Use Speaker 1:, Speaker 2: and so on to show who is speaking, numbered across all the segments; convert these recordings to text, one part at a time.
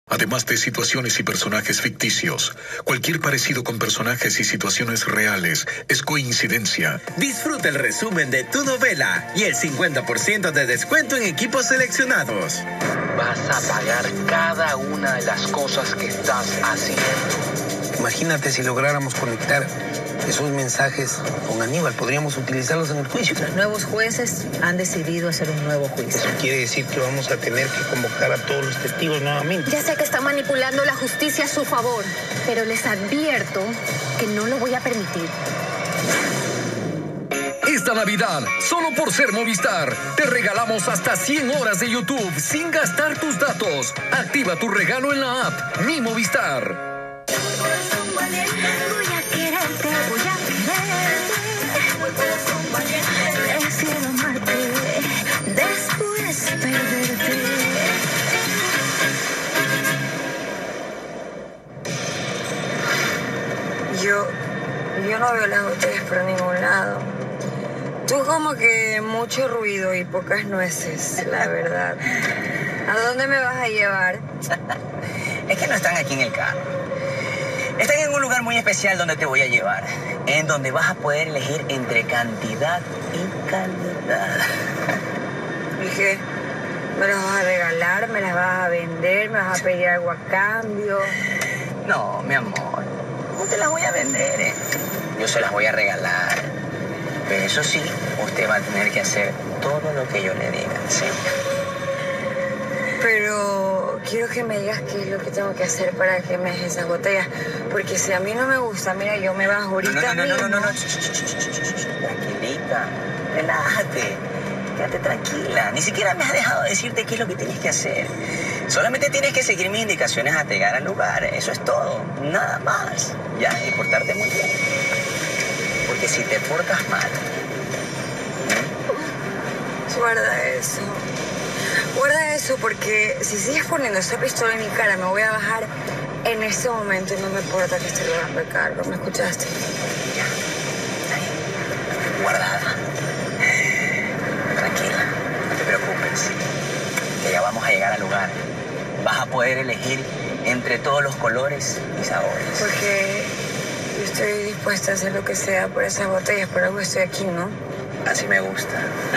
Speaker 1: además de situaciones y personajes ficticios. Cualquier parecido con personajes y situaciones reales es coincidencia.
Speaker 2: Disfruta el resumen de tu novela y el 50% de descuento en equipos seleccionados.
Speaker 3: Vas a pagar cada una de las cosas que estás haciendo.
Speaker 4: Imagínate si lográramos conectar esos mensajes con Aníbal. Podríamos utilizarlos en el juicio.
Speaker 5: Los nuevos jueces han decidido hacer un nuevo juicio.
Speaker 4: Eso quiere decir que vamos a tener que convocar a todos los testigos nuevamente.
Speaker 6: Ya sé que está manipulando la justicia a su favor, pero les advierto que no lo voy a permitir.
Speaker 7: Esta Navidad, solo por ser Movistar, te regalamos hasta 100 horas de YouTube sin gastar tus datos. Activa tu regalo en la app Mi Movistar.
Speaker 8: Voy a quererte, voy a quererte. Prefiero amarte, después perderte.
Speaker 9: Yo no veo las botellas por ningún lado. Tú como que mucho ruido y pocas nueces, la verdad. ¿A dónde me vas a llevar?
Speaker 10: Es que no están aquí en el carro. Están en un lugar muy especial donde te voy a llevar. En donde vas a poder elegir entre cantidad y calidad.
Speaker 9: ¿Y qué? ¿Me las vas a regalar? ¿Me las vas a vender? ¿Me vas a pedir algo a cambio?
Speaker 10: No, mi amor. No te las voy a vender, ¿eh? Yo se las voy a regalar. Pero eso sí, usted va a tener que hacer todo lo que yo le diga, ¿sí?
Speaker 9: Pero quiero que me digas qué es lo que tengo que hacer para que me dejes esas botellas. Porque si a mí no me gusta, mira, yo me bajo ahorita mismo.
Speaker 10: No. Tranquilita, relájate. Quédate tranquila. Ni siquiera me has dejado decirte qué es lo que tienes que hacer. Solamente tienes que seguir mis indicaciones hasta llegar al lugar. Eso es todo. Nada más. Ya, y portarte muy bien. Porque si te portas mal...
Speaker 9: Guarda eso. Guarda eso porque si sigues poniendo esa pistola en mi cara me voy a bajar en este momento y no me importa que esté logrando el carro. ¿Me escuchaste?
Speaker 10: Ya. Ahí. Guardada. Tranquila. No te preocupes. Que ya vamos a llegar al lugar. Vas a poder elegir entre todos los colores y sabores.
Speaker 9: Porque yo estoy dispuesta a hacer lo que sea por esas botellas. Por algo estoy aquí, ¿no?
Speaker 10: Así me gusta.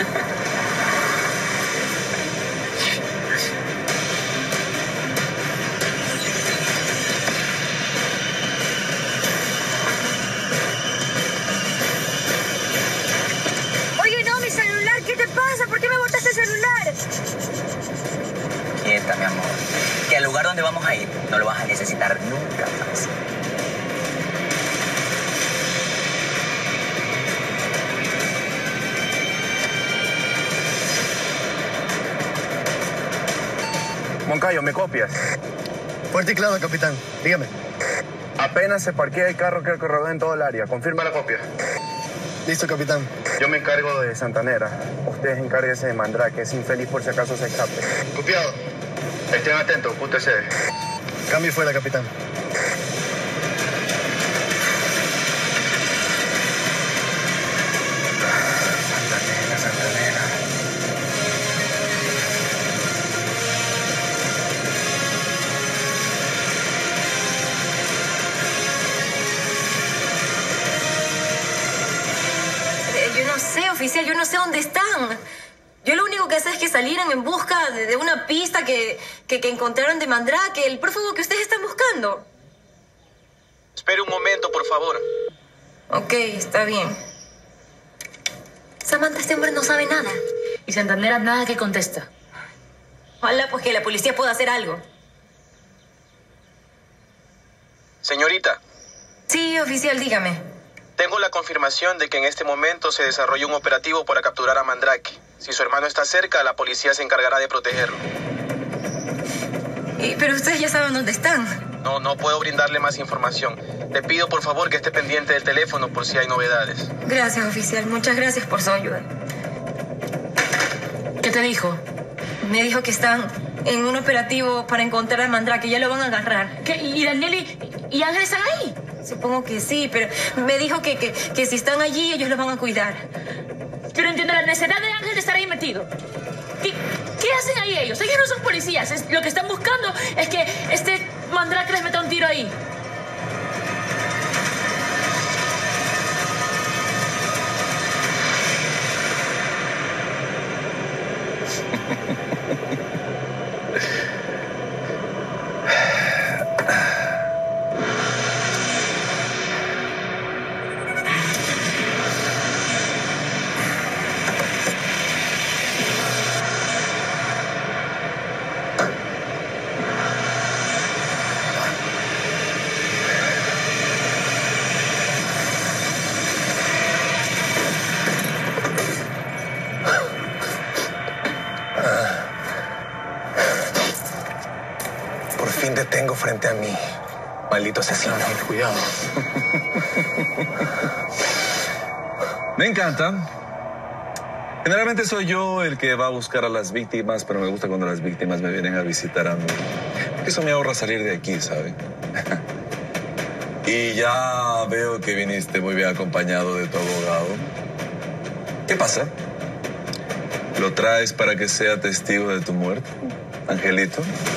Speaker 9: Oye, no, mi celular. ¿Qué te pasa? ¿Por qué me botaste el celular?
Speaker 10: Quieta, mi amor. Que al lugar donde vamos a ir no lo vas a necesitar nunca más.
Speaker 11: Moncayo, ¿me copias?
Speaker 12: Fuerte y claro, capitán. Dígame.
Speaker 11: Apenas se parquea el carro que rodea en todo el área. Confirma la copia.
Speaker 12: Listo, capitán.
Speaker 11: Yo me encargo de Santanera. Ustedes encárguense de Mandrake. Es infeliz por si acaso se escape.
Speaker 12: Copiado.
Speaker 11: Estén atentos, QTC.
Speaker 12: Cambio fuera, capitán.
Speaker 11: Santanera.
Speaker 13: Yo no sé, oficial, yo no sé dónde están. Yo lo único que sé es que salieron en busca de una pista que encontraron de Mandrake, el prófugo que ustedes están buscando.
Speaker 14: Espere un momento, por favor.
Speaker 13: Ok, está bien. Samantha, este hombre no sabe nada.
Speaker 15: Y Santanera nada que contesta.
Speaker 13: Ojalá pues que la policía pueda hacer algo.
Speaker 14: Señorita.
Speaker 13: Sí, oficial, dígame.
Speaker 14: Tengo la confirmación de que en este momento se desarrolla un operativo para capturar a Mandrake. Si su hermano está cerca, la policía se encargará de protegerlo.
Speaker 13: Pero ustedes ya saben dónde están.
Speaker 14: No puedo brindarle más información. Le pido por favor que esté pendiente del teléfono por si hay novedades.
Speaker 13: Gracias, oficial. Muchas gracias por su ayuda.
Speaker 15: ¿Qué te dijo?
Speaker 13: Me dijo que están en un operativo para encontrar a Mandrake. Ya lo van a agarrar.
Speaker 15: ¿Qué? ¿Y Daniel y Ángel están ahí?
Speaker 13: Supongo que sí, pero me dijo que si están allí, ellos los van a cuidar.
Speaker 15: Yo no entiendo la necesidad de Ángel de estar ahí metido. ¿Qué hacen ahí ellos? Ellos no son policías. Lo que están buscando es que ahí.
Speaker 4: Por fin te tengo frente a mí, maldito asesino. Cuidado.
Speaker 16: Me encanta. Generalmente soy yo el que va a buscar a las víctimas, pero me gusta cuando las víctimas me vienen a visitar a mí. Eso me ahorra salir de aquí, ¿sabe? Y ya veo que viniste muy bien acompañado de tu abogado. ¿Qué pasa? ¿Lo traes para que sea testigo de tu muerte, Angelito?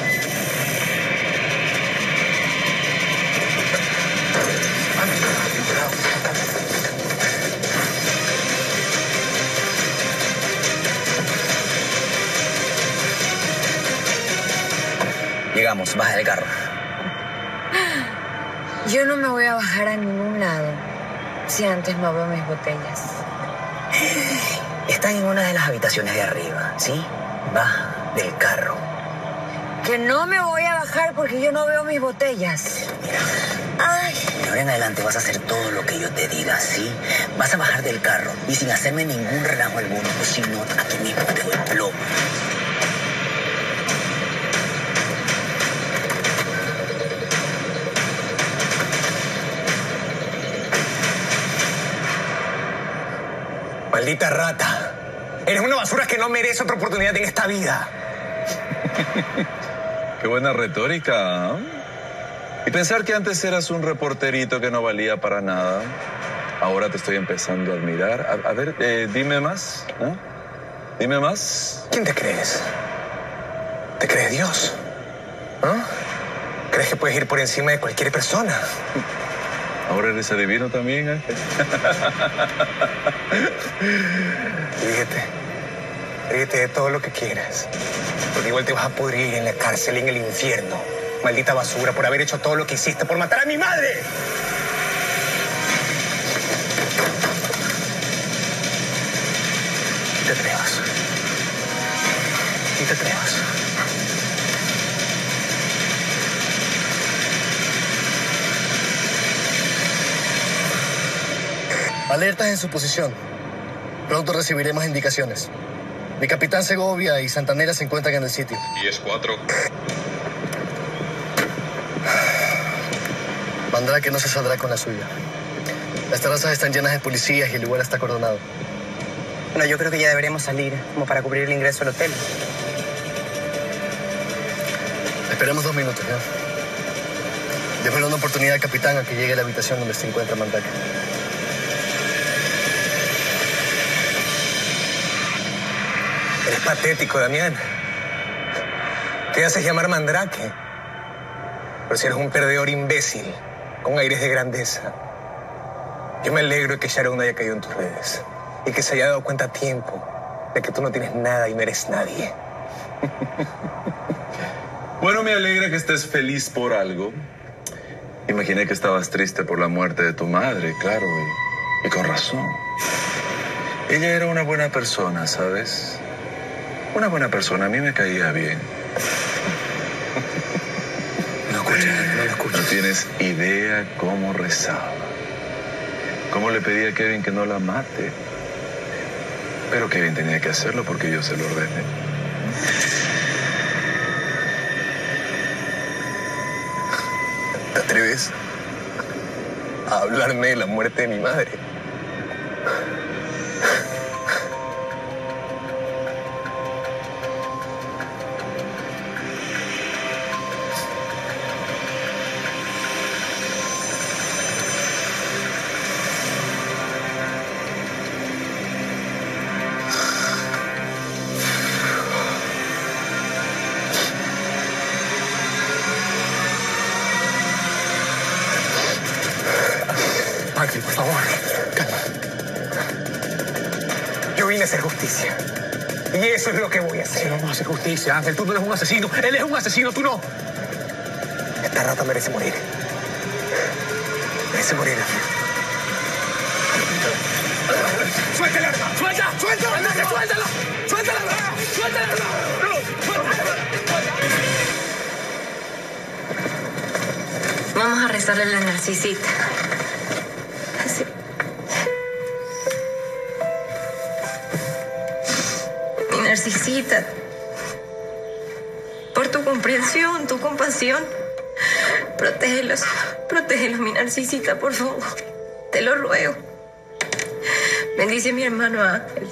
Speaker 10: Llegamos, baja del carro.
Speaker 9: Yo no me voy a bajar a ningún lado si antes no veo mis botellas.
Speaker 10: Están en una de las habitaciones de arriba, ¿sí? Baja del carro.
Speaker 9: Que no me voy a bajar porque yo no veo mis botellas.
Speaker 10: Ay. De ahora en adelante vas a hacer todo lo que yo te diga, ¿sí? Vas a bajar del carro y sin hacerme ningún relajo alguno, o si no, aquí mismo te doy plomo.
Speaker 4: Maldita rata. Eres una basura que no merece otra oportunidad en esta vida.
Speaker 16: Qué buena retórica, ¿eh? Y pensar que antes eras un reporterito que no valía para nada. Ahora te estoy empezando a admirar. A ver, dime más, ¿eh? Dime más.
Speaker 4: ¿Quién te crees? ¿Te crees Dios? ¿Ah? ¿Crees que puedes ir por encima de cualquier persona?
Speaker 16: Ahora eres adivino también, Ángel.
Speaker 4: Ríete de todo lo que quieras. Porque igual te vas a pudrir en la cárcel, en el infierno. Maldita basura, por haber hecho todo lo que hiciste, por matar a mi madre. No te atrevas. No te atrevas.
Speaker 12: Alertas en su posición. Pronto recibiremos indicaciones. Mi capitán Segovia y Santanera se encuentran en el sitio.
Speaker 17: 10-4.
Speaker 12: Mandrake no se saldrá con la suya. Las terrazas están llenas de policías y el lugar está acordonado.
Speaker 10: Bueno, yo creo que ya deberíamos salir, como para cubrir el ingreso al hotel.
Speaker 12: Esperemos 2 minutos, ¿ya? Démosle una oportunidad al capitán a que llegue a la habitación donde se encuentra Mandrake.
Speaker 4: Eres patético, Damián. Te haces llamar Mandrake. Pero si eres un perdedor imbécil, con aires de grandeza. Yo me alegro de que Sharon no haya caído en tus redes. Y que se haya dado cuenta a tiempo de que tú no tienes nada y no eres nadie.
Speaker 16: Bueno, me alegra que estés feliz por algo. Imaginé que estabas triste por la muerte de tu madre, claro, y con razón. Ella era una buena persona, ¿sabes? Una buena persona, a mí me caía bien.
Speaker 4: No lo escuchas.
Speaker 16: No tienes idea cómo rezaba. Cómo le pedía a Kevin que no la mate. Pero Kevin tenía que hacerlo porque yo se lo ordené.
Speaker 4: ¿Te atreves a hablarme de la muerte de mi madre? Ángel, por favor, calma. Yo vine a hacer justicia. Y eso es lo que voy a hacer.
Speaker 17: Si no vamos a hacer justicia, Ángel. Tú no eres un asesino. Él es un asesino, tú no.
Speaker 4: Esta rata merece morir. Merece morir, Ángel.
Speaker 17: ¡Suelta el arma! ¡Suelta! ¡Suelta! ¡Suéltala! ¡Suéltala! ¡Suéltala!
Speaker 13: Vamos a rezarle a la Narcisita. Así. Mi Narcisita. Por tu comprensión, tu compasión. Protégelos. Protégelos, mi Narcisita, por favor. Te lo ruego. Bendice a mi hermano Ángel.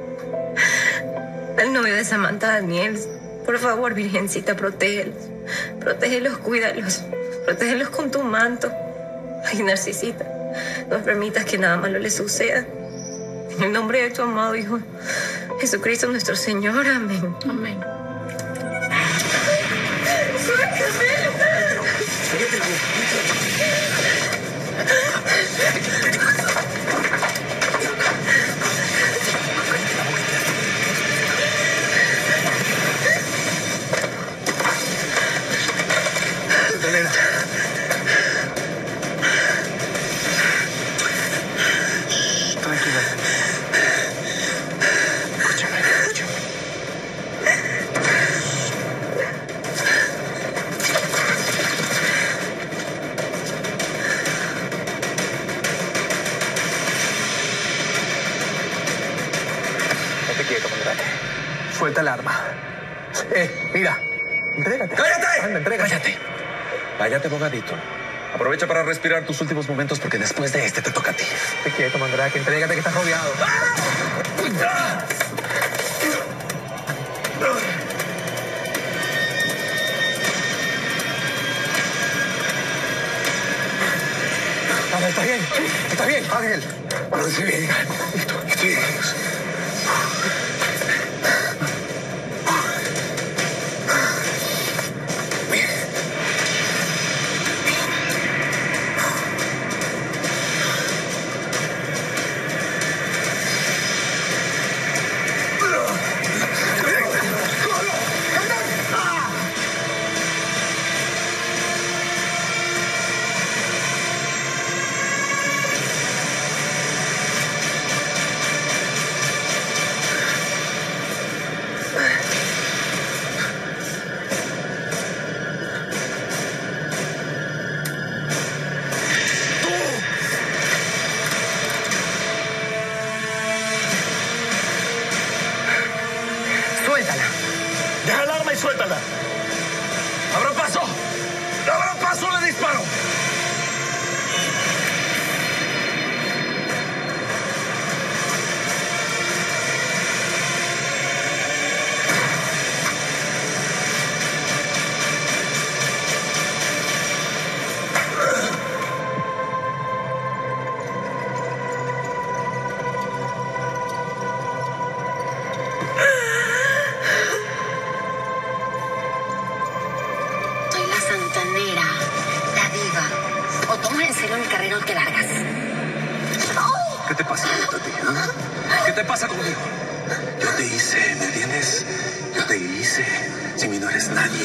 Speaker 13: Al novio de Samantha, Daniel. Por favor, Virgencita, protégelos. Protégelos, cuídalos. Protégelos con tu manto. Ay, Narcisita, no permitas que nada malo le suceda. En el nombre de tu amado Hijo Jesucristo nuestro Señor. Amén. Amén.
Speaker 17: Elena. Tranquila. Escúchame.
Speaker 4: Estate quieto, Mandrake. Suelta el arma. Mira. Entrégate.
Speaker 16: ¡Cállate!
Speaker 4: Anda, entrégate.
Speaker 16: Cállate. Cállate, bogadito. Aprovecha para respirar tus últimos momentos porque después de este te toca a ti.
Speaker 4: Estate quieto, Mandrake. Entrégate que estás rodeado. Ángel, ¿estás bien? ¿Estás bien? Ángel.
Speaker 17: Ahora estoy bien. Listo, estoy bien.
Speaker 4: Suéltala.
Speaker 17: Deja el arma y suéltala. ¡Abra paso! ¡Abra paso! ¡Le disparo!
Speaker 18: Soy la santanera, la diva. O tomas en serio mi carrera o te largas.
Speaker 16: ¿Qué te pasa a ti? ¿Qué te pasa conmigo? Yo te hice, ¿me entiendes? Yo te hice. Sin mí no eres nadie.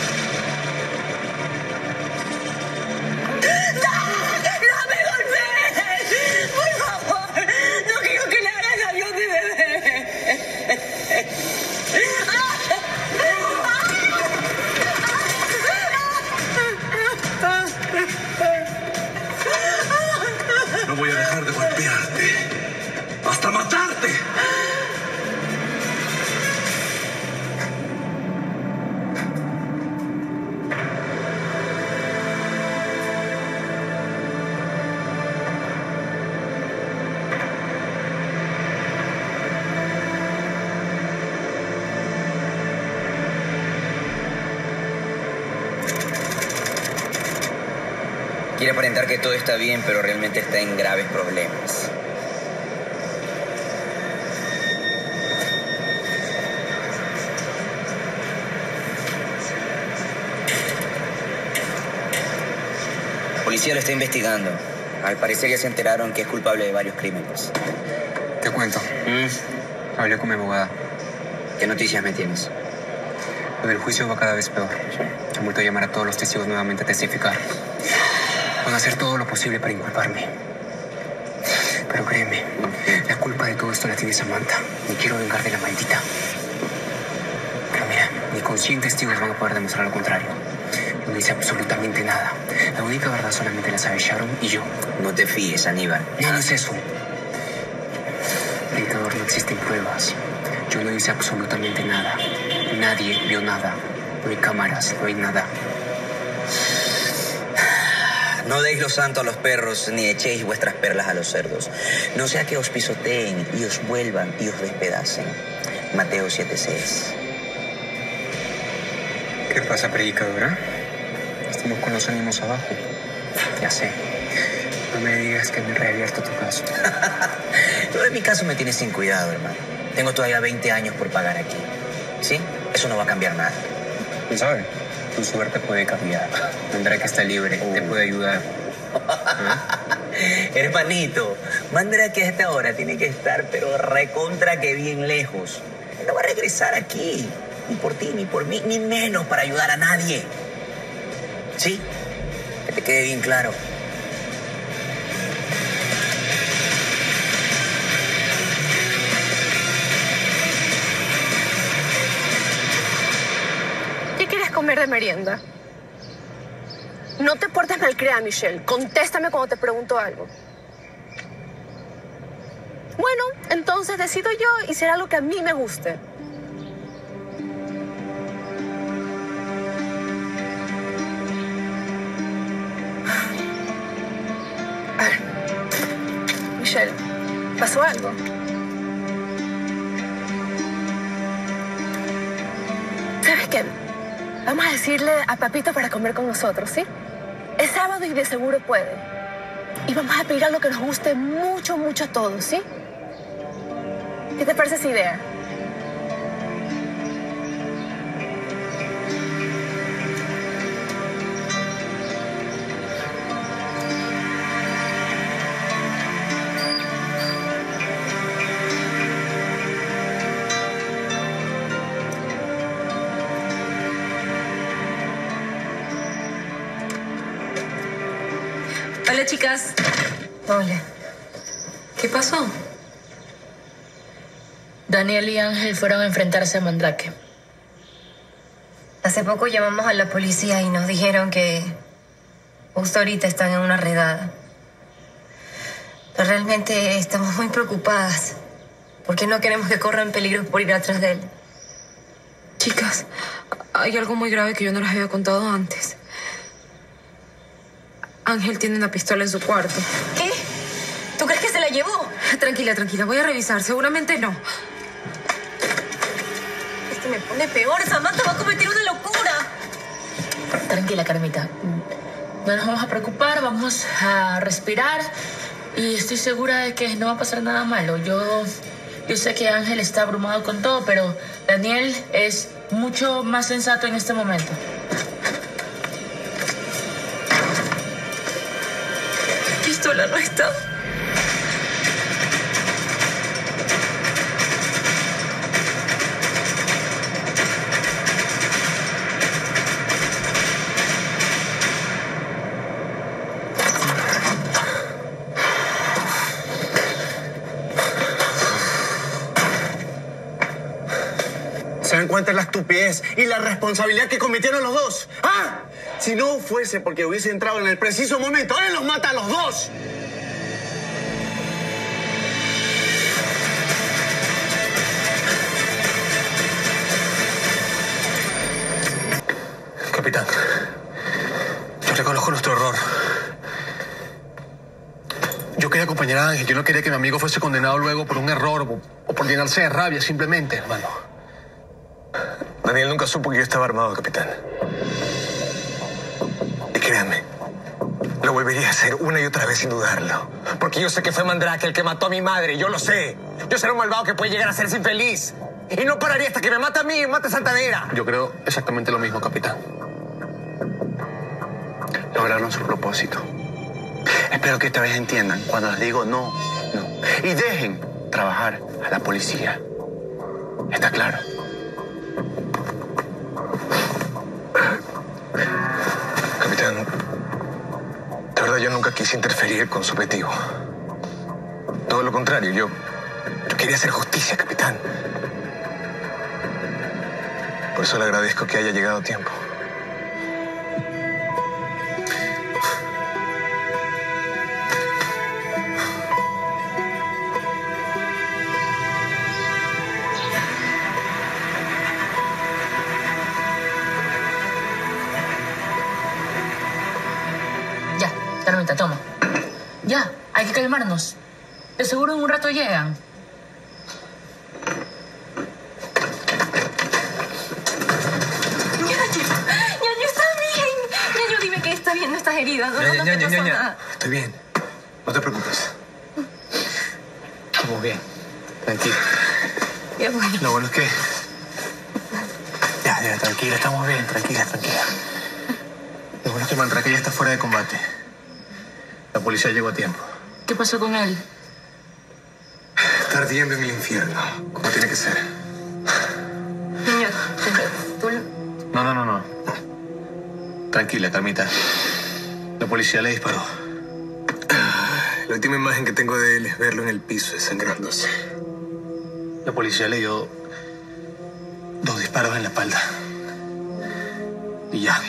Speaker 16: No voy a dejar de golpearte hasta matarte.
Speaker 10: Quiere aparentar que todo está bien, pero realmente está en graves problemas. La policía lo está investigando. Al parecer ya se enteraron que es culpable de varios crímenes.
Speaker 19: Te cuento. Hablé con mi abogada.
Speaker 10: ¿Qué noticias me tienes?
Speaker 19: Lo del juicio va cada vez peor. Han vuelto a llamar a todos los testigos nuevamente a testificar. Van a hacer todo lo posible para inculparme. Pero créeme, la culpa de todo esto la tiene Samantha. Me quiero vengar de la maldita. Pero mira, ni con 100 testigos van a poder demostrar lo contrario. No dice absolutamente nada. La única verdad solamente la sabe Sharon y yo.
Speaker 10: No te fíes, Aníbal.
Speaker 19: No es eso. Dictador, no existen pruebas. Yo no hice absolutamente nada. Nadie vio nada. No hay cámaras, no hay nada.
Speaker 10: No deis lo santo a los perros, ni echéis vuestras perlas a los cerdos. No sea que os pisoteen y os vuelvan y os despedacen. Mateo 7:6.
Speaker 19: ¿Qué pasa, predicadora? Estamos con los ánimos abajo. Ya sé. No me digas que me he reabierto tu caso.
Speaker 10: Lo de mi caso me tienes sin cuidado, hermano. Tengo todavía 20 años por pagar aquí. ¿Sí? Eso no va a cambiar nada.
Speaker 19: ¿Quién sabe? Tu suerte puede cambiar. Mandrake está libre, te puede ayudar.
Speaker 10: Hermanito, Mandrake a esta hora tiene que estar, pero recontra que bien lejos. Él no va a regresar aquí. Ni por ti, ni por mí, ni menos para ayudar a nadie. ¿Sí? Que te quede bien claro.
Speaker 6: ¿Qué quieres comer de merienda? No te portes malcriada, Michelle. Contéstame cuando te pregunto algo. Bueno, entonces decido yo y será lo que a mí me guste. A ver. Michelle, ¿pasó algo? ¿Sabes qué? Vamos a decirle a Papito para comer con nosotros, ¿sí? Es sábado y de seguro puede. Y vamos a pedir algo que nos guste mucho, mucho a todos, ¿sí? ¿Qué te parece esa idea?
Speaker 13: Hola, chicas. Hola. ¿Qué pasó?
Speaker 15: Daniel y Ángel fueron a enfrentarse a Mandrake.
Speaker 13: Hace poco llamamos a la policía y nos dijeron que justo ahorita están en una redada. Pero realmente estamos muy preocupadas porque no queremos que corran peligro por ir atrás de él.
Speaker 20: Chicas, hay algo muy grave que yo no les había contado antes. Ángel tiene una pistola en su cuarto.
Speaker 13: ¿Qué? ¿Tú crees que se la llevó?
Speaker 20: Tranquila, tranquila. Voy a revisar. Seguramente no.
Speaker 13: Esto me pone peor. Samantha va a cometer una locura.
Speaker 15: Tranquila, Carmita. No nos vamos a preocupar, vamos a respirar. Y estoy segura de que no va a pasar nada malo. Yo sé que Ángel está abrumado con todo, pero Daniel es mucho más sensato en este momento.
Speaker 20: La pistola no está.
Speaker 4: ¿Se dan cuenta de la estupidez y la responsabilidad que cometieron los dos? ¡Ah! Si no fuese porque hubiese entrado en el preciso momento, él los mata a los dos.
Speaker 12: Capitán, yo reconozco nuestro error. Yo quería acompañar a Ángel. Yo no quería que mi amigo fuese condenado luego por un error o por llenarse de rabia, simplemente, hermano.
Speaker 4: Daniel nunca supo que yo estaba armado, capitán. Y créanme, lo volvería a hacer una y otra vez sin dudarlo. Porque yo sé que fue Mandrake el que mató a mi madre, yo lo sé. Yo seré un malvado que puede llegar a ser infeliz. Y no pararía hasta que me mate a mí y mate a Santanera.
Speaker 12: Yo creo exactamente lo mismo, capitán. Lograron su propósito.
Speaker 11: Espero que esta vez entiendan cuando les digo no. Y dejen trabajar a la policía. ¿Está claro?
Speaker 4: Capitán, de verdad yo nunca quise interferir con su objetivo. Todo lo contrario, yo quería hacer justicia, capitán. Por eso le agradezco que haya llegado a tiempo.
Speaker 15: Ya, Carmita, toma. Ya, hay que calmarnos. De seguro en un rato llegan.
Speaker 6: Ñaño, está bien. Ñaño, dime que está bien, no estás herida. No te pasó nada.
Speaker 4: Estoy bien. No te preocupes. Estamos bien. Tranquila.
Speaker 6: Qué bueno.
Speaker 4: Lo bueno es que... Ya, tranquila. Estamos bien. Tranquila. Lo bueno es que Mandrake ya está fuera de combate. La policía llegó a tiempo.
Speaker 15: ¿Qué pasó con él?
Speaker 4: Está ardiendo en el infierno, como tiene que ser.
Speaker 6: Ñaño, tú...
Speaker 4: No. Tranquila, Carmita. La policía le disparó. La última imagen que tengo de él es verlo en el piso, desangrándose. La policía le dio 2 disparos en la espalda. Y ya.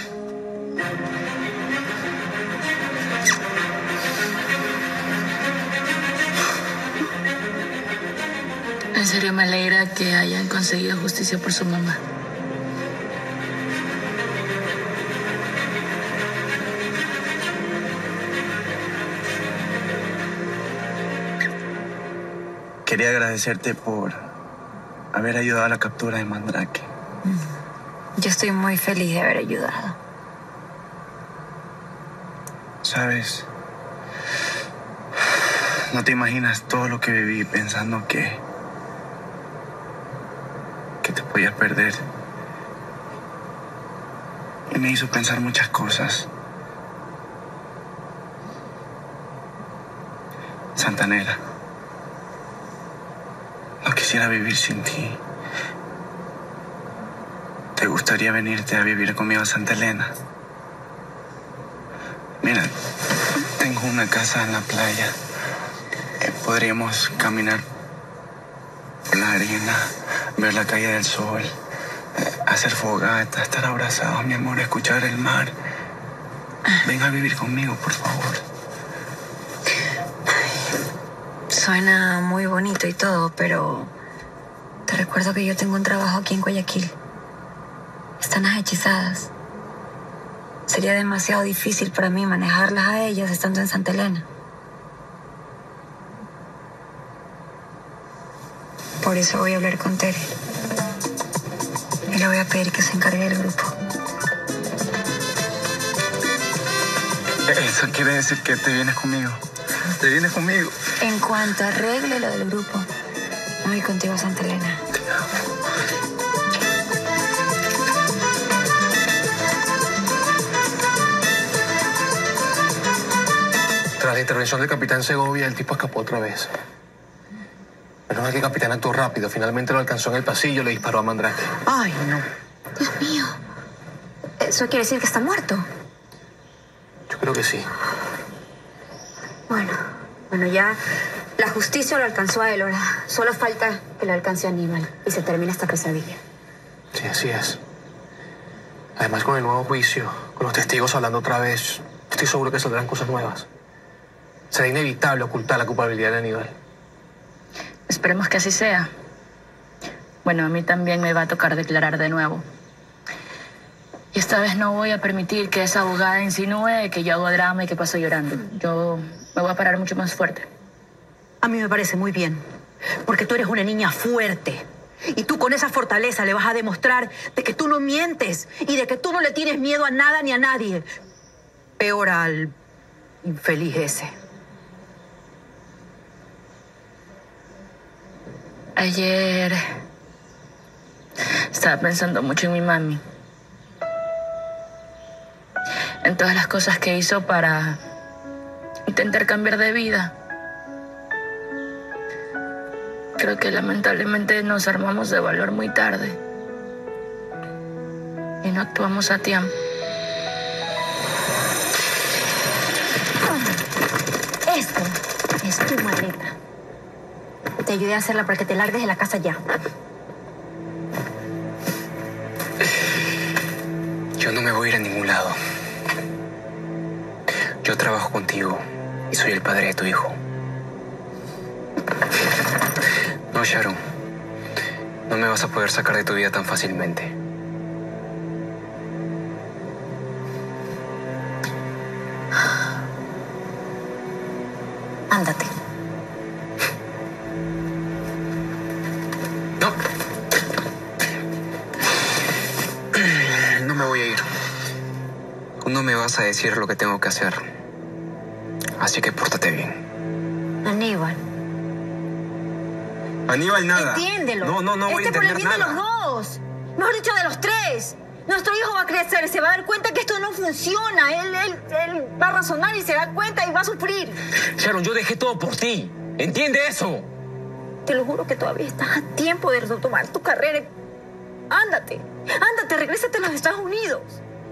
Speaker 15: En serio me alegra que hayan conseguido justicia por su mamá.
Speaker 11: Quería agradecerte por haber ayudado a la captura de Mandrake.
Speaker 9: Yo estoy muy feliz de haber ayudado.
Speaker 11: ¿Sabes? No te imaginas todo lo que viví pensando que te podías perder. Y me hizo pensar muchas cosas. Santanera, no quisiera vivir sin ti. ¿Te gustaría venirte a vivir conmigo a Santa Elena? Mira, tengo una casa en la playa. Podríamos caminar por la arena, ver la calle del sol, hacer fogata, estar abrazados, mi amor, escuchar el mar. Ven a vivir conmigo, por favor.
Speaker 9: Suena muy bonito y todo, pero te recuerdo que yo tengo un trabajo aquí en Guayaquil. Están las hechizadas. Sería demasiado difícil para mí manejarlas a ellas estando en Santa Elena. Por eso voy a hablar con Tere. Y le voy a pedir que se encargue del grupo.
Speaker 11: Eso quiere decir que te vienes conmigo. ¿Te vienes conmigo?
Speaker 9: En cuanto arregle lo del grupo, me voy contigo a Santa Elena.
Speaker 4: Tras la intervención del capitán Segovia, el tipo escapó otra vez. Menos mal que el capitán actuó rápido. Finalmente lo alcanzó en el pasillo y le disparó a Mandrake.
Speaker 9: Ay, no. Dios mío. ¿Eso quiere decir que está muerto?
Speaker 4: Yo creo que sí.
Speaker 18: Bueno, ya la justicia lo alcanzó a él, ahora solo falta que lo alcance a Aníbal y se termine esta pesadilla.
Speaker 4: Sí, así es. Además, con el nuevo juicio, con los testigos hablando otra vez, estoy seguro que saldrán cosas nuevas. Será inevitable ocultar la culpabilidad de Aníbal.
Speaker 15: Esperemos que así sea. Bueno, a mí también me va a tocar declarar de nuevo. Y esta vez no voy a permitir que esa abogada insinúe que yo hago drama y que paso llorando. Yo me voy a parar mucho más fuerte.
Speaker 5: A mí me parece muy bien, porque tú eres una niña fuerte. Y tú con esa fortaleza le vas a demostrar de que tú no mientes y de que tú no le tienes miedo a nada ni a nadie. Peor al infeliz ese.
Speaker 15: Ayer estaba pensando mucho en mi mami. En todas las cosas que hizo para intentar cambiar de vida. Creo que lamentablemente nos armamos de valor muy tarde y no actuamos a tiempo.
Speaker 5: Esto es tu maleta. Te ayudé a hacerla para que te largues de la casa ya.
Speaker 19: Yo no me voy a ir a ningún lado. Yo trabajo contigo y soy el padre de tu hijo. No, Sharon. No me vas a poder sacar de tu vida tan fácilmente.
Speaker 5: Ándate.
Speaker 19: No. No me voy a ir. Tú no me vas a decir lo que tengo que hacer. Así que pórtate bien.
Speaker 5: Aníbal.
Speaker 19: Aníbal, nada.
Speaker 5: Entiéndelo.
Speaker 19: No voy a
Speaker 5: por el
Speaker 19: entender
Speaker 5: bien de
Speaker 19: nada.
Speaker 5: los dos. Mejor dicho, de los tres. Nuestro hijo va a crecer, se va a dar cuenta que esto no funciona. Él va a razonar y se da cuenta y va a sufrir.
Speaker 19: Sharon, yo dejé todo por ti. ¿Entiende eso?
Speaker 5: Te lo juro que todavía estás a tiempo de retomar tu carrera. Ándate, regrésate a los Estados Unidos.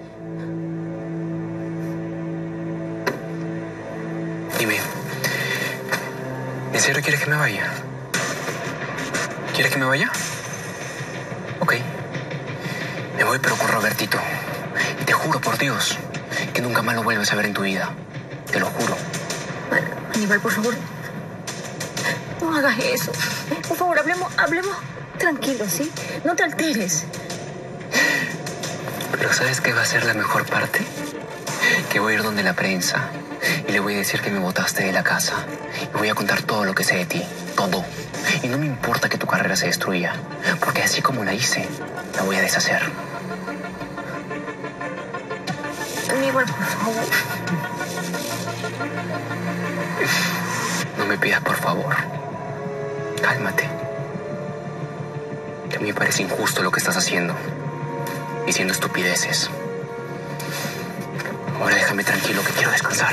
Speaker 19: Dime, ¿en serio quieres que me vaya? ¿Quieres que me vaya? Ok. Me voy, pero con Robertito. Y te juro por Dios que nunca más lo vuelves a ver en tu vida. Te lo juro.
Speaker 5: Aníbal, por favor, no hagas eso. Por favor, hablemos tranquilos, ¿sí? No te alteres.
Speaker 19: Pero ¿sabes qué va a ser la mejor parte? Que voy a ir donde la prensa y le voy a decir que me botaste de la casa. Y voy a contar todo lo que sé de ti. Todo. Y no me importa que tu carrera se destruya. Porque así como la hice, la voy a deshacer.
Speaker 5: Aníbal, por favor.
Speaker 19: No me pidas por favor. Cálmate. Que a mí me parece injusto lo que estás haciendo. Diciendo estupideces. Ahora déjame tranquilo que quiero descansar.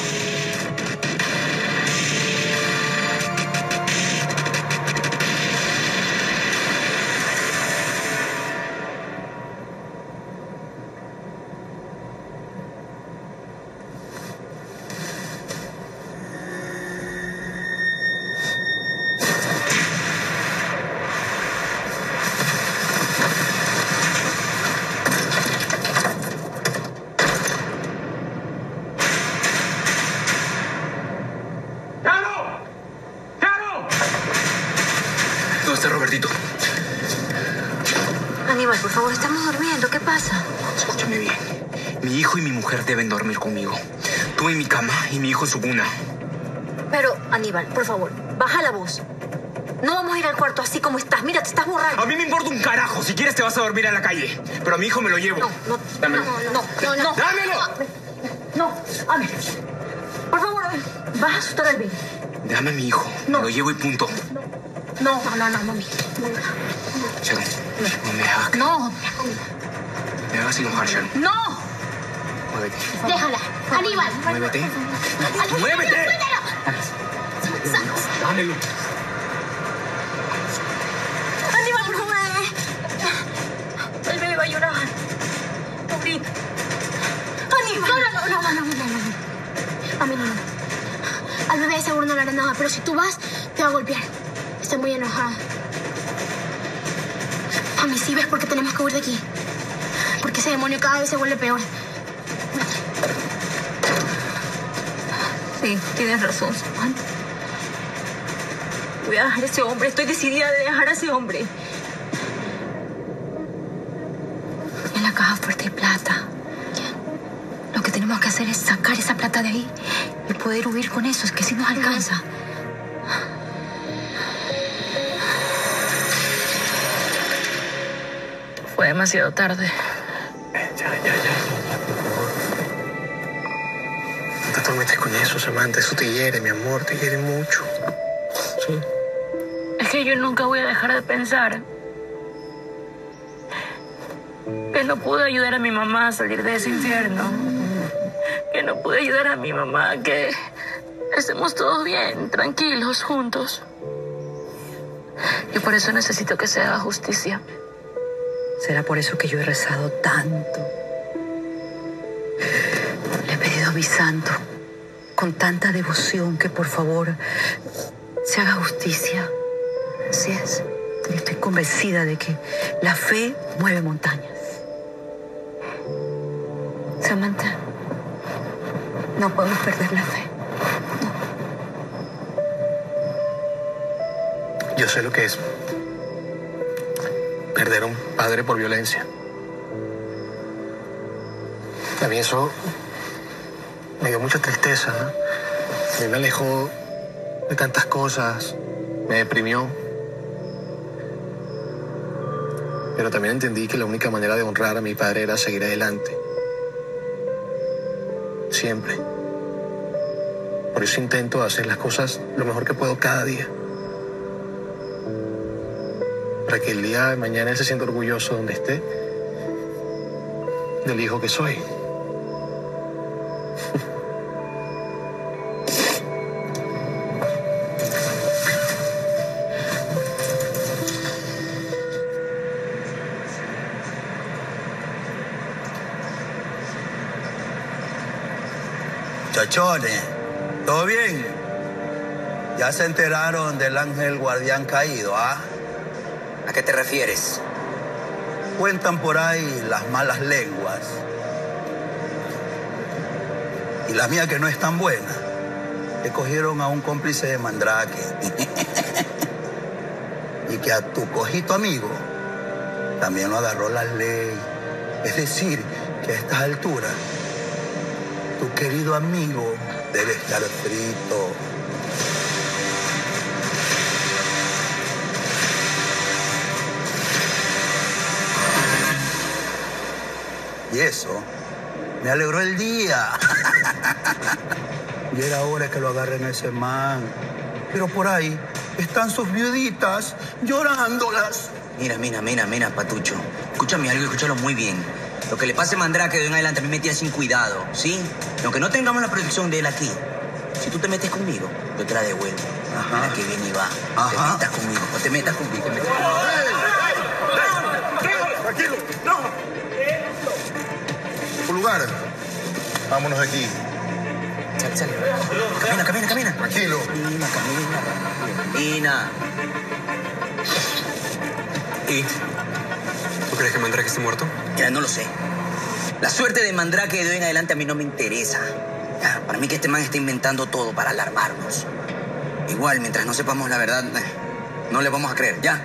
Speaker 19: ¿Dónde está Robertito?
Speaker 5: Aníbal, por favor, estamos durmiendo. ¿Qué pasa?
Speaker 19: Escúchame bien. Mi hijo y mi mujer deben dormir conmigo. Tú en mi cama y mi hijo en su cuna.
Speaker 5: Pero, Aníbal, por favor, baja la voz. No vamos a ir al cuarto así como estás. Mira, te estás borrando.
Speaker 19: A mí me importa un carajo. Si quieres te vas a dormir en la calle. Pero a mi hijo me lo llevo. Dámelo.
Speaker 5: No.
Speaker 19: ¡Dámelo!
Speaker 5: No, Aníbal. Por favor, vas a asustar al bebé.
Speaker 19: Dame a mi hijo. Me lo llevo y punto.
Speaker 5: No, mami.
Speaker 19: Sharon, no me hagas.
Speaker 5: No.
Speaker 19: Me hagas enojar, Sharon.
Speaker 5: No.
Speaker 19: Muévete.
Speaker 8: Déjala. Aníbal.
Speaker 19: Muévete.
Speaker 8: ¡Muévete!
Speaker 19: Dámelo.
Speaker 5: Aníbal, por favor. El bebé va a llorar. No grita. Aníbal.
Speaker 8: No. A mí no. Al bebé seguro no le hará nada, pero si tú vas, te va a golpear. Está muy enojada. A mí sí ves por qué tenemos que huir de aquí. Porque ese demonio cada vez se vuelve peor.
Speaker 5: Sí, tienes razón, Juan. Voy a dejar a ese hombre. Estoy decidida de dejar a ese hombre.
Speaker 9: En la caja fuerte hay plata. Lo que tenemos que hacer es sacar esa plata de ahí y poder huir con eso. Es que si nos alcanza.
Speaker 15: Fue demasiado tarde.
Speaker 4: Ya. No te atormentes con eso, Samantha. Eso te hiere, mi amor. Te hiere mucho. Sí.
Speaker 15: Es que yo nunca voy a dejar de pensar que no pude ayudar a mi mamá a salir de ese infierno. Que no pude ayudar a mi mamá, que estemos todos bien, tranquilos, juntos. Y por eso necesito que se haga justicia.
Speaker 5: Será por eso que yo he rezado tanto. Le he pedido a mi santo, con tanta devoción, que por favor se haga justicia. Así es. Y estoy convencida de que la fe mueve montañas.
Speaker 9: Samantha, no podemos perder la fe.
Speaker 12: Yo sé lo que es perder a un padre por violencia. A mí eso me dio mucha tristeza, ¿no? A mí me alejó de tantas cosas, me deprimió. Pero también entendí que la única manera de honrar a mi padre era seguir adelante. Siempre. Por eso intento hacer las cosas lo mejor que puedo cada día. Para que el día de mañana él se sienta orgulloso donde esté del hijo que soy.
Speaker 21: Chachones, ¿todo bien? Ya se enteraron del ángel guardián caído, ¿ah?
Speaker 10: ¿A qué te refieres?
Speaker 21: Cuentan por ahí las malas lenguas. Y la mía, que no es tan buena, que cogieron a un cómplice de Mandrake. Y que a tu cojito amigo también lo agarró la ley. Es decir, que a estas alturas tu querido amigo debe estar frito. Y eso me alegró el día. Y era hora que lo agarren a ese man. Pero por ahí están sus viuditas llorándolas.
Speaker 10: Mira, Patucho. Escúchame algo y escúchalo muy bien. Lo que le pase a Mandrake de hoy en adelante a mí me tiene sin cuidado, ¿sí? Y aunque no tengamos la protección de él aquí, si tú te metes conmigo, yo te la devuelvo. Mira que viene y va. Te metas conmigo, no te metas conmigo.
Speaker 22: Tranquilo, no. Tu lugar. Vámonos de aquí.
Speaker 10: Sale. Camina.
Speaker 22: Tranquilo.
Speaker 10: Camina.
Speaker 19: ¿Y tú crees que Mandrake esté muerto?
Speaker 10: Ya, no lo sé. La suerte de Mandrake de hoy en adelante a mí no me interesa. Ya, para mí que este man está inventando todo para alarmarnos. Igual, mientras no sepamos la verdad, no le vamos a creer, ¿ya?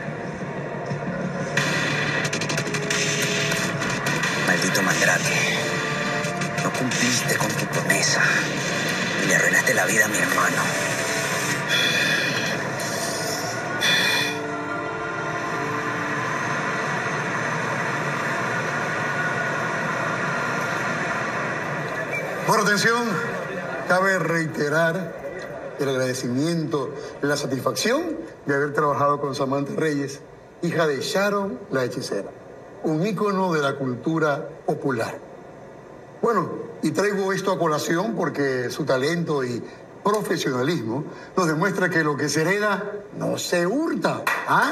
Speaker 10: Maldito Mandrake. No cumpliste con tu promesa. Y le arruinaste la vida a mi hermano.
Speaker 22: Por atención, cabe reiterar el agradecimiento, la satisfacción de haber trabajado con Samantha Reyes, hija de Sharon la hechicera, un ícono de la cultura popular. Bueno, y traigo esto a colación porque su talento y profesionalismo nos demuestra que lo que se hereda no se hurta. ¿Ah?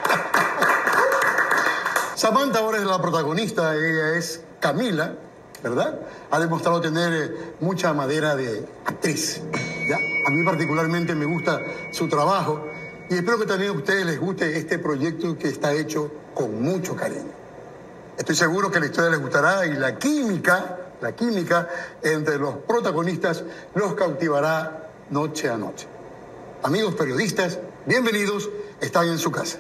Speaker 22: Samantha ahora es la protagonista, ella es Camila, ¿verdad? Ha demostrado tener mucha madera de actriz, ¿ya? A mí particularmente me gusta su trabajo y espero que también a ustedes les guste este proyecto que está hecho con mucho cariño. Estoy seguro que la historia les gustará y la química entre los protagonistas los cautivará noche a noche. Amigos periodistas, bienvenidos, están en su casa.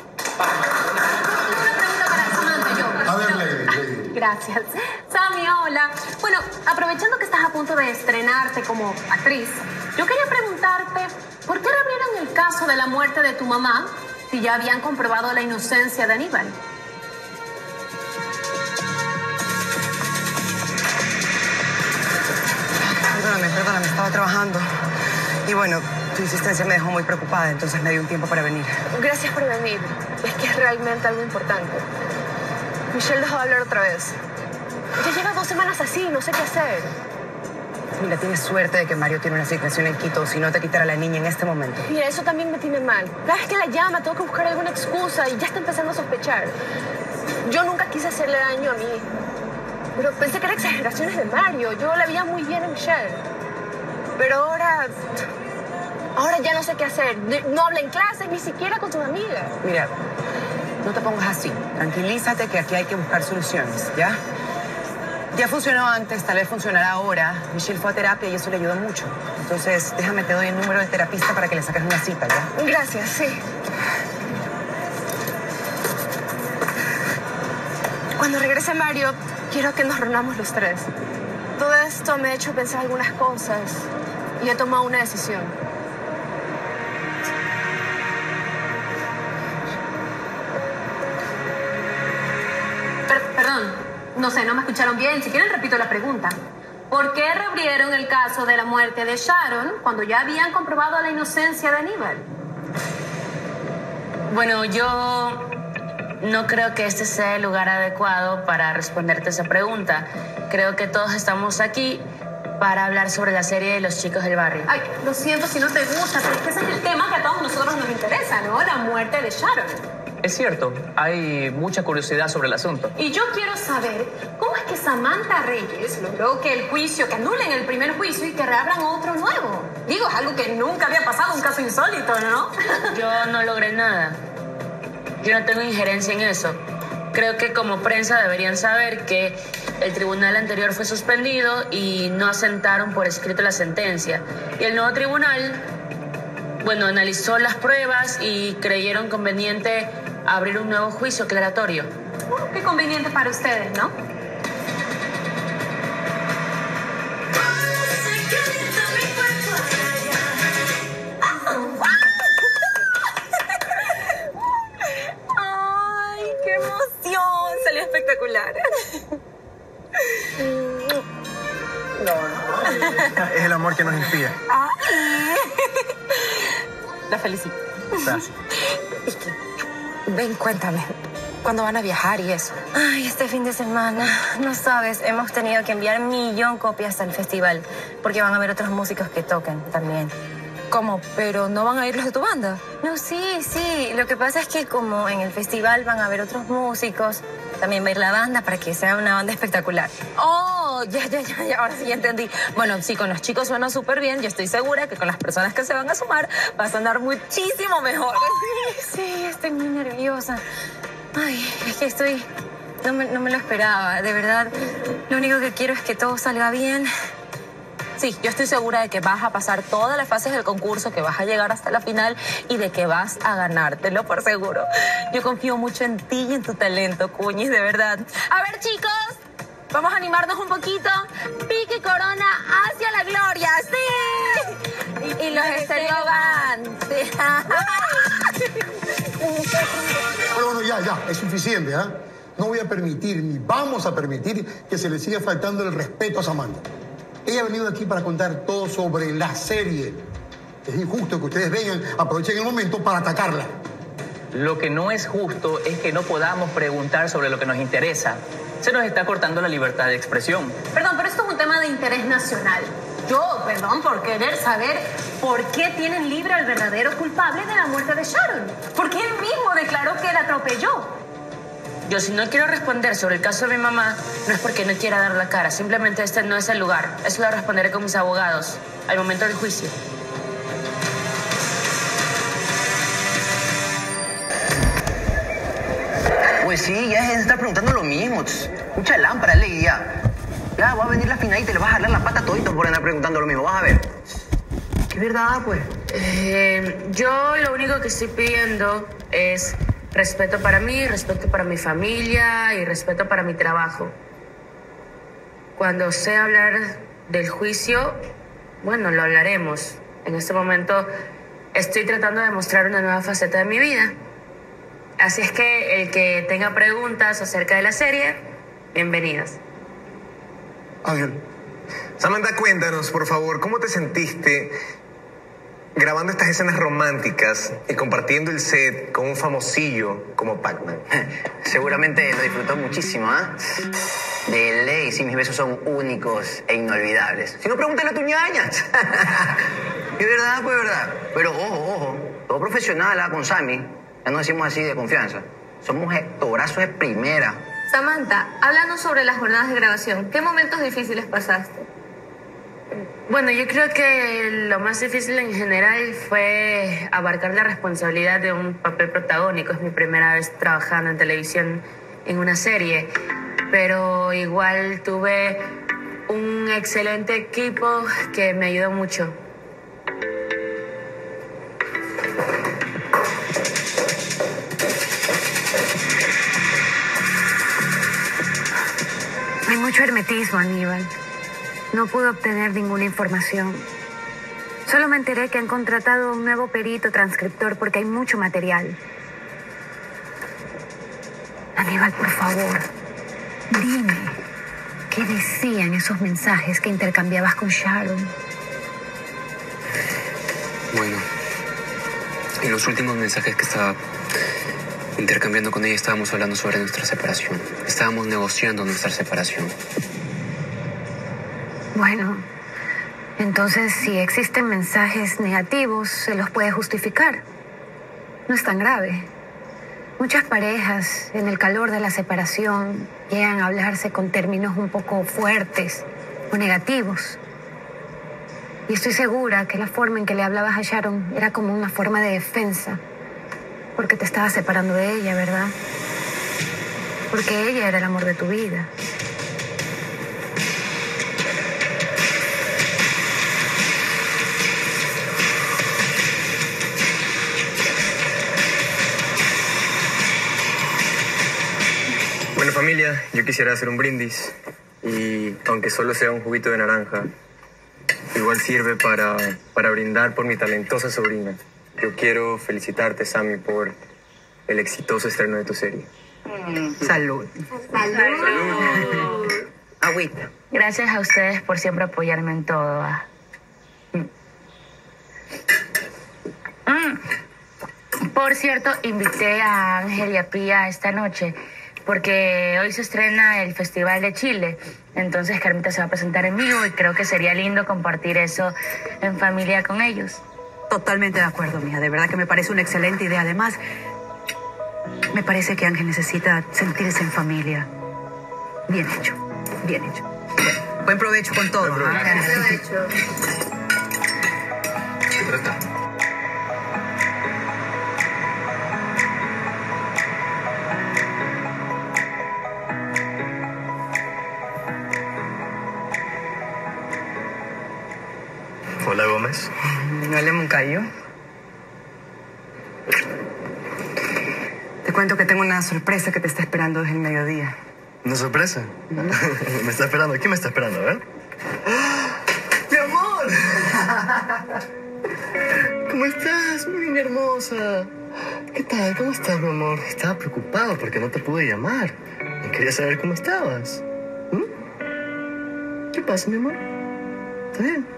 Speaker 22: A ver, Lady.
Speaker 23: Gracias. Sammy, hola. Bueno, aprovechando que estás a punto de estrenarte como actriz, yo quería preguntarte, ¿por qué reabrieron el caso de la muerte de tu mamá si ya habían comprobado la inocencia de Aníbal?
Speaker 24: Perdóname, estaba trabajando. Y bueno, tu insistencia me dejó muy preocupada, entonces me dio un tiempo para venir.
Speaker 6: Gracias por venir. Es que es realmente algo importante. Michelle dejó de hablar otra vez. Ya lleva 2 semanas así, no sé qué hacer.
Speaker 24: Mira, tienes suerte de que Mario tiene una asignación en Quito, si no te quitara la niña en este momento.
Speaker 6: Mira, eso también me tiene mal. Cada vez que la llama, tengo que buscar alguna excusa y ya está empezando a sospechar. Yo nunca quise hacerle daño a mi hijo. Pero pensé que eran exageraciones de Mario. Yo la veía muy bien a Michelle. Pero ahora ya no sé qué hacer. No habla en clase, ni siquiera con tus amigas.
Speaker 24: Mira, no te pongas así. Tranquilízate que aquí hay que buscar soluciones, ¿ya? Ya funcionó antes, tal vez funcionará ahora. Michelle fue a terapia y eso le ayudó mucho. Entonces, déjame, te doy el número de terapista para que le saques una cita, ¿ya?
Speaker 6: Gracias, sí. Cuando regrese Mario, quiero que nos reunamos los tres. Todo esto me ha hecho pensar algunas cosas y he tomado una decisión.
Speaker 23: Perdón, no sé, no me escucharon bien. Si quieren, repito la pregunta. ¿Por qué reabrieron el caso de la muerte de Sharon cuando ya habían comprobado la inocencia de Aníbal?
Speaker 15: Bueno, yo no creo que este sea el lugar adecuado para responderte esa pregunta. Creo que todos estamos aquí para hablar sobre la serie de Los Chicos del Barrio.
Speaker 23: Ay, lo siento si no te gusta, pero es que ese es el tema que a todos nosotros nos interesa, ¿no? La muerte de Sharon.
Speaker 1: Es cierto, hay mucha curiosidad sobre el asunto.
Speaker 23: Y yo quiero saber cómo es que Samantha Reyes logró que anulen el primer juicio y que reabran otro nuevo. Digo, es algo que nunca había pasado, un caso insólito, ¿no?
Speaker 15: Yo no logré nada. Yo no tengo injerencia en eso. Creo que como prensa deberían saber que el tribunal anterior fue suspendido y no asentaron por escrito la sentencia. Y el nuevo tribunal, bueno, analizó las pruebas y creyeron conveniente abrir un nuevo juicio aclaratorio.
Speaker 23: Qué conveniente para ustedes, ¿no?
Speaker 24: ¡Ay, qué emoción! Salió espectacular.
Speaker 12: No, es el amor que nos inspira.
Speaker 24: La felicito.
Speaker 12: Gracias.
Speaker 6: Ven, cuéntame. ¿Cuándo van a viajar y eso?
Speaker 2: Ay, este fin de semana. No sabes, hemos tenido que enviar 1.000.000 copias al festival porque van a haber otros músicos que toquen también.
Speaker 6: ¿Cómo? ¿Pero no van a ir los de tu banda?
Speaker 2: No, sí. Lo que pasa es que como en el festival van a haber otros músicos, también va a ir la banda para que sea una banda espectacular.
Speaker 6: Oh, ya, ahora sí ya entendí. Bueno, sí, con los chicos suena súper bien. Yo estoy segura que con las personas que se van a sumar va a sonar muchísimo mejor.
Speaker 2: Sí, estoy muy nerviosa. Ay, es que no me lo esperaba, de verdad. Lo único que quiero es que todo salga bien.
Speaker 6: Sí, yo estoy segura de que vas a pasar todas las fases del concurso, que vas a llegar hasta la final y de que vas a ganártelo por seguro. Yo confío mucho en ti y en tu talento, Cuñis, de verdad. A ver, chicos, vamos a animarnos un poquito. Pique Corona hacia la gloria, ¡sí! Y los Estéreo Band.
Speaker 22: Pero bueno, ya, es suficiente, ¿ah? No voy a permitir, ni vamos a permitir que se le siga faltando el respeto a Samantha. Ella ha venido aquí para contar todo sobre la serie. Es injusto que ustedes vengan, aprovechen el momento para atacarla.
Speaker 1: Lo que no es justo es que no podamos preguntar sobre lo que nos interesa. Se nos está cortando la libertad de expresión.
Speaker 23: Perdón, pero esto es un tema de interés nacional. Perdón por querer saber por qué tienen libre al verdadero culpable de la muerte de Sharon. Porque él mismo declaró que la atropelló.
Speaker 15: Yo si no quiero responder sobre el caso de mi mamá, no es porque no quiera dar la cara. Simplemente este no es el lugar. Eso lo responderé con mis abogados al momento del juicio.
Speaker 10: Pues sí, ya se está preguntando lo mismo. Mucha lámpara, Ley, ya. Ya, va a venir la final y te le vas a jalar la pata todito por andar preguntando lo mismo. Vas a ver. ¿Qué verdad, pues?
Speaker 15: Yo lo único que estoy pidiendo es respeto para mí, respeto para mi familia y respeto para mi trabajo. Cuando sé hablar del juicio, bueno, lo hablaremos. En este momento estoy tratando de mostrar una nueva faceta de mi vida. Así es que el que tenga preguntas acerca de la serie, bienvenidos.
Speaker 4: Ángel. Samantha, cuéntanos, por favor, ¿cómo te sentiste grabando estas escenas románticas y compartiendo el set con un famosillo como Pac-Man.
Speaker 10: Seguramente lo disfrutó muchísimo, ¿ah? De ley, sí, mis besos son únicos e inolvidables. Si no, pregúntale a tu ñaña. Es verdad, pues verdad. Pero ojo, todo profesional, con Sammy. Ya no decimos así de confianza. Somos actorazos de primera.
Speaker 13: Samantha, háblanos sobre las jornadas de grabación. ¿Qué momentos difíciles pasaste?
Speaker 15: Bueno, yo creo que lo más difícil en general fue abarcar la responsabilidad de un papel protagónico. Es mi primera vez trabajando en televisión en una serie, pero igual tuve un excelente equipo que me ayudó mucho.
Speaker 9: Hay mucho hermetismo, Aníbal. No pude obtener ninguna información. Solo me enteré que han contratado a un nuevo perito transcriptor porque hay mucho material. Aníbal, por favor, dime, ¿qué decían esos mensajes que intercambiabas con Sharon?
Speaker 19: Bueno, en los últimos mensajes que estaba intercambiando con ella estábamos hablando sobre nuestra separación. Estábamos negociando nuestra separación.
Speaker 9: Bueno, entonces si existen mensajes negativos, se los puede justificar. No es tan grave. Muchas parejas, en el calor de la separación, llegan a hablarse con términos un poco fuertes o negativos. Y estoy segura que la forma en que le hablabas a Sharon era como una forma de defensa. Porque te estabas separando de ella, ¿verdad? Porque ella era el amor de tu vida.
Speaker 3: Bueno, familia, yo quisiera hacer un brindis y aunque solo sea un juguito de naranja, igual sirve para brindar por mi talentosa sobrina. Yo quiero felicitarte, Sammy, por el exitoso estreno de tu serie.
Speaker 5: Salud.
Speaker 15: ¡Salud!
Speaker 5: Agüita.
Speaker 15: Gracias a ustedes por siempre apoyarme en todo. Por cierto, invité a Ángel y a Pía esta noche porque hoy se estrena el Festival de Chile. Entonces Carmita se va a presentar en vivo y creo que sería lindo compartir eso en familia con ellos.
Speaker 5: Totalmente de acuerdo, mija. De verdad que me parece una excelente idea. Además, me parece que Ángel necesita sentirse en familia. Bien hecho, bien hecho. Bueno, buen provecho con todo.
Speaker 3: Buen provecho. ¿Qué trata? Hola, Gómez.
Speaker 24: Hola, Moncayo. Te cuento que tengo una sorpresa que te está esperando desde el mediodía.
Speaker 3: ¿Una sorpresa? ¿Me está esperando? ¿Quién me está esperando? A ver. ¡Mi amor! ¿Cómo estás, mi niña hermosa? ¿Qué tal? ¿Cómo estás, mi amor? Estaba preocupado porque no te pude llamar. Y quería saber cómo estabas. ¿Qué pasa, mi amor? ¿Está bien?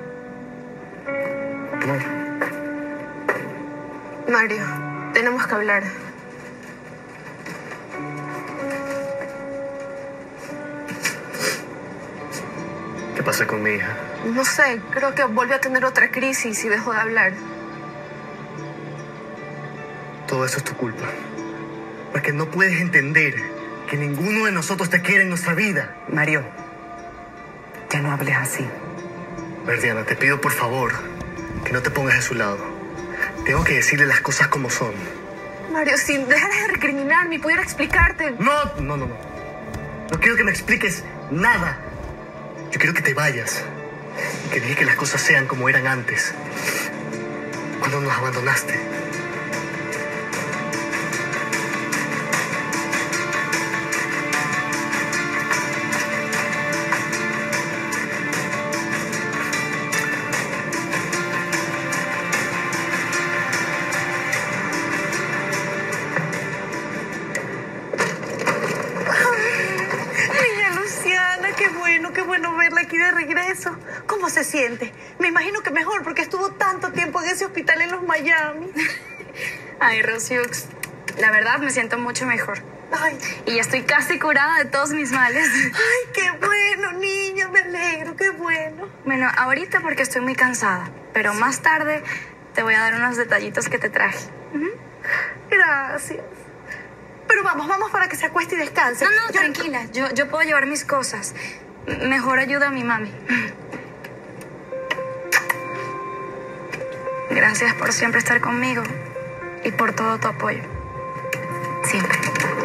Speaker 3: Amor.
Speaker 6: Mario, tenemos que hablar.
Speaker 3: ¿Qué pasa con mi hija?
Speaker 6: No sé, creo que volvió a tener otra crisis y dejó de hablar.
Speaker 3: Todo eso es tu culpa. Porque no puedes entender que ninguno de nosotros te quiere en nuestra vida.
Speaker 24: Mario, ya no hables así.
Speaker 3: Verdiana, te pido por favor que no te pongas de su lado. Tengo que decirle las cosas como son.
Speaker 6: Mario, si dejaras de recriminarme y pudiera explicarte.
Speaker 3: No. No quiero que me expliques nada. Yo quiero que te vayas. Y que dejes que las cosas sean como eran antes. Cuando nos abandonaste.
Speaker 7: se siente? Me imagino que mejor, porque estuvo tanto tiempo en ese hospital en los Miami.
Speaker 2: Ay, Rocío, la verdad me siento mucho mejor.
Speaker 7: Ay.
Speaker 2: Y ya estoy casi curada de todos mis males.
Speaker 7: Ay, qué bueno, niña, me alegro, qué bueno.
Speaker 2: Bueno, ahorita porque estoy muy cansada, pero más tarde te voy a dar unos detallitos que te traje.
Speaker 7: Gracias. Pero vamos para que se acueste y descanse.
Speaker 2: No, tranquila, yo puedo llevar mis cosas. Mejor ayuda a mi mami. Gracias por siempre estar conmigo y por todo tu apoyo. Siempre.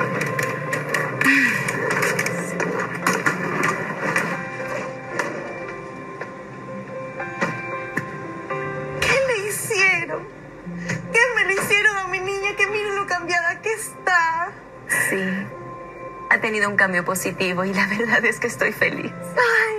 Speaker 7: ¿Qué le hicieron? ¿Qué me le hicieron a mi niña? Que miren lo cambiada que está.
Speaker 2: Sí, ha tenido un cambio positivo y la verdad es que estoy feliz.
Speaker 7: Ay,